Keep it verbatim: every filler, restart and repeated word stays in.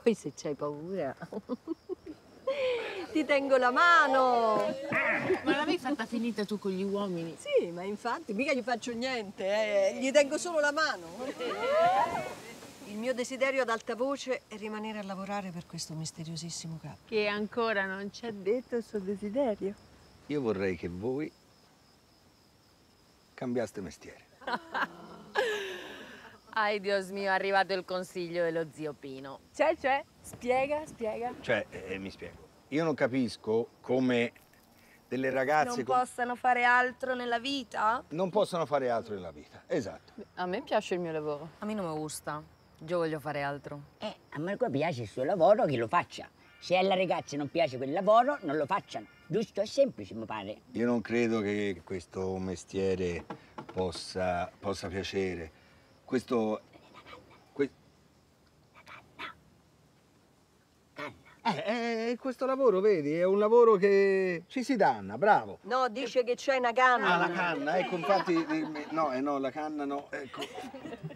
Poi se c'hai paura... Ti tengo la mano! Ma l'avevi fatta finita tu con gli uomini? Sì, ma infatti, mica gli faccio niente, eh. Gli tengo solo la mano. Il mio desiderio ad alta voce è rimanere a lavorare per questo misteriosissimo capo. Che ancora non ci ha detto il suo desiderio. Io vorrei che voi cambiaste mestiere. Ai Dios mio, è arrivato il consiglio dello zio Pino. Cioè, cioè, spiega, spiega. Cioè, eh, mi spiego. Io non capisco come delle ragazze... Non con... possano fare altro nella vita? Non possono fare altro nella vita, esatto. A me piace il mio lavoro. A me non mi gusta. Io voglio fare altro. Eh, a Marco piace il suo lavoro, che lo faccia. Se alle ragazze non piace quel lavoro, non lo facciano. Giusto? È semplice, mi pare. Io non credo che questo mestiere possa, possa piacere. Questo... Que... Eh, eh, questo lavoro, vedi, è un lavoro che ci si danna, bravo. No, dice che c'è una canna. Ah, la canna, ecco, infatti... No, eh, no, la canna no, ecco.